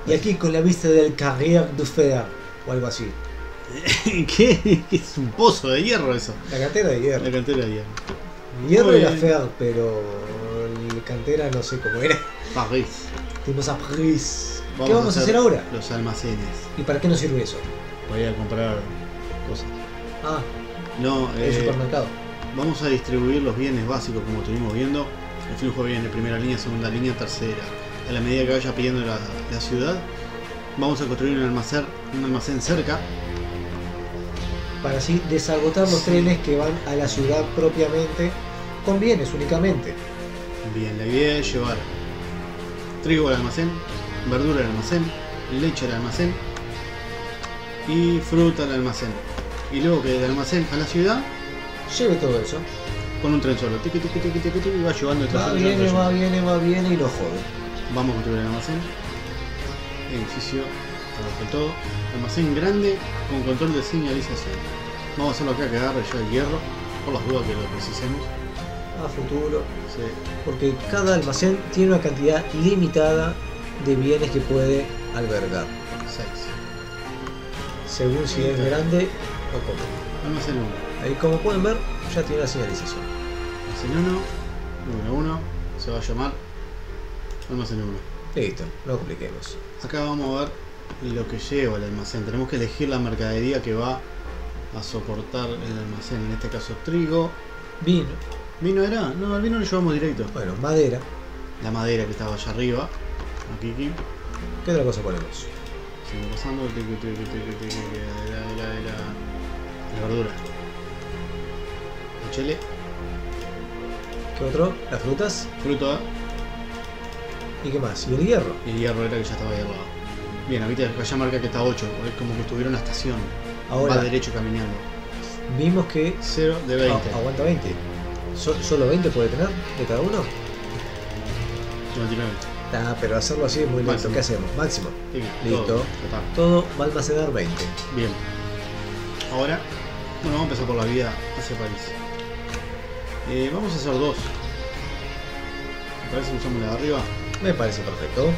Y aquí con la vista del Carrière du Fer o algo así. ¿Qué? Es un pozo de hierro eso. La cantera de hierro. La cantera de hierro. Hierro Muy era bien. Fer, pero la cantera no sé cómo era. París. Dimos a París. ¿Qué vamos a hacer ahora? Los almacenes. ¿Y para qué nos sirve eso? Voy a comprar cosas. Ah, No, el supermercado. vamos a distribuir los bienes básicos como estuvimos viendo. El flujo viene primera línea, segunda línea, tercera. A la medida que vaya pidiendo la ciudad, vamos a construir un almacén cerca. Para así desagotar los trenes que van a la ciudad propiamente con bienes únicamente. Bien, la idea es llevar trigo al almacén, verdura al almacén, leche al almacén y fruta al almacén. Y luego que del almacén a la ciudad, Lleve todo eso. con un tren solo, tiqui, tiqui, tiqui, tiqui, tiqui, y va llevando el Va, tren. viene y lo jode. Vamos a construir el almacén. Edificio, abajo de todo. Almacén grande con control de señalización. Vamos a hacerlo acá que agarre ya el hierro, por las dudas que lo precisemos. A futuro. Sí. Porque cada almacén tiene una cantidad limitada de bienes que puede albergar. 6. Según si es grande o cómo. Almacén 1. Ahí como pueden ver, ya tiene la señalización. Almacén 1. Se va a llamar Almacén 1. Listo, no compliquemos. Acá vamos a ver lo que lleva el almacén. Tenemos que elegir la mercadería que va a soportar el almacén. En este caso trigo. Vino. ¿Vino era? No, el vino lo llevamos directo. Bueno, madera. La madera que estaba allá arriba. Aquí. ¿Qué otra cosa ponemos? Sigo pasando. La verdura. El chile. ¿Qué otro? Las frutas. Fruta. ¿Y qué más? ¿Y el hierro? Y el hierro era que ya estaba ahí al lado. Bien, ahorita allá marca que está 8. Es como que estuviera una estación. Ahora, Va derecho caminando. vimos que 0 de 20. aguanta 20. ¿Solo 20 puede tener de cada uno? 99. Ah, pero hacerlo así es muy lento. Máximo. ¿Qué hacemos? Máximo. Sí, Listo. todo, total. Todo va a almacenar 20. Bien. Ahora, bueno, vamos a empezar por la vía hacia París. Vamos a hacer 2. Me parece que usamos la de arriba. Me parece perfecto.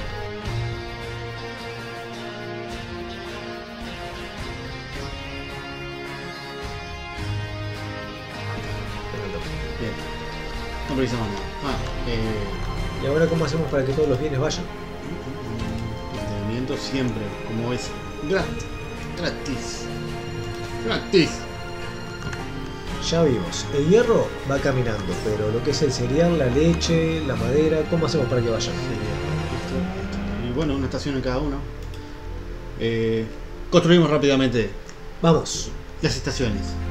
Bien. No precisamos nada. ¿Y ahora cómo hacemos para que todos los bienes vayan? Mantenimiento siempre, como es gratis. Gratis. Gratis. Ya vimos, el hierro va caminando, pero lo que es el cereal, la leche, la madera, ¿cómo hacemos para que vayan? Y bueno, una estación en cada uno. Construimos rápidamente Vamos. las estaciones.